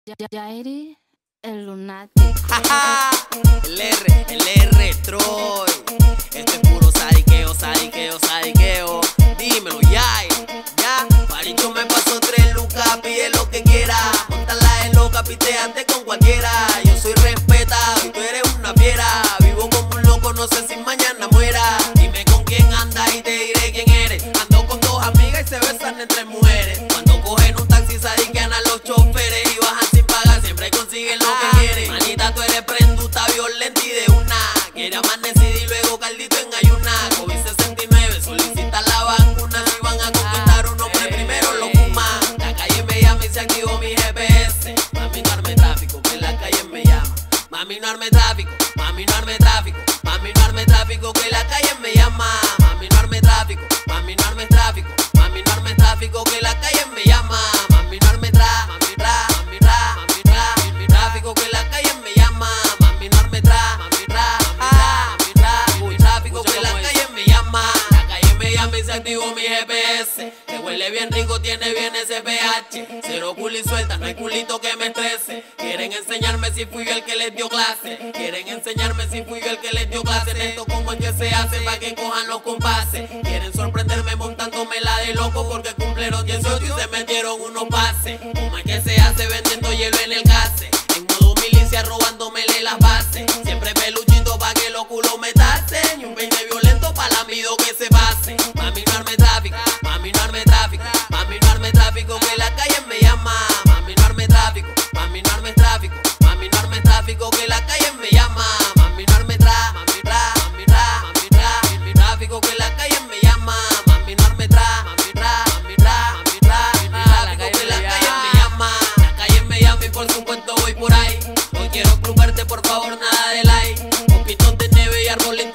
Yairi, el lunático. el R, Troy. Esto es puro sadiqueo, sadiqueo, sadiqueo. Dímelo, Yairi, ya. Paricho me pasó 3 lucas, pide lo que quiera. Montala de loca, piteante con cualquiera. Yo soy respetado y tú eres una fiera. Vivo como un loco, no sé si mañana muera. Dime con quién andas y te diré quién eres. Ando con 2 amigas y se besan entre mujeres. Cuando cogen un taxi sadiquean a los choferes y bajan sin pagar, siempre consiguen lo que quieren. Manita, tú eres prenduta, violenta y de una. Quiere amanecer y luego caldito en ayuna. COVID-69 solicita la vacuna. Si van a conquistar un hombre, primero lo fuman. La calle me llama y se activó mi GPS. Mami, no arme tráfico, que la calle me llama. Mami, no arme tráfico, mami, no arme tráfico. Mami, no arme tráfico, que la calle me llama. Mami, no arme tráfico, mami, no arme tráfico. Mami, no arme tráfico, que la calle me llama. Mami, no arme tráfico, mami, mami, mami, mami, tráfico, que la calle me llama. Mami, no arme tráfico, mami, tráfico, que la calle me llama. La calle me llama y se activó mi GPS. Que huele bien rico, tiene bien ese pH. Cero culo y suelta, no hay culito que me estrese. Quieren enseñarme si fui yo el que les dio clase. Quieren enseñarme si fui yo el que les dio clase. En esto como es que se hace pa' que cojan los compases. Quieren sorprenderme montándome la de loco porque cumplieron 18 y se metieron unos pases. Como es que se hace vendiendo hielo en el case. En modo milicia robándomele las bases. Siempre peluchito pa' que los culos me tasen. Y un peine violento pa' lamido que se pase. Mami, no arme tráfico, mami, no arme tráfico. Mami, no arme tráfico, que la calle me llama. Mami, no arme tráfico, mami, no arme tráfico. Mami, no arme tráfico, que la calle me llama. Mami, no arme tráfico, mami, mami, tráfico, que la calle me llama. Mami, no arme tráfico, mami, tráfico, que la calle me llama. La calle me llama y por supuesto voy por ahí. Hoy quiero clubarte, por favor, nada de like. Poquitos de nieve y arbolitos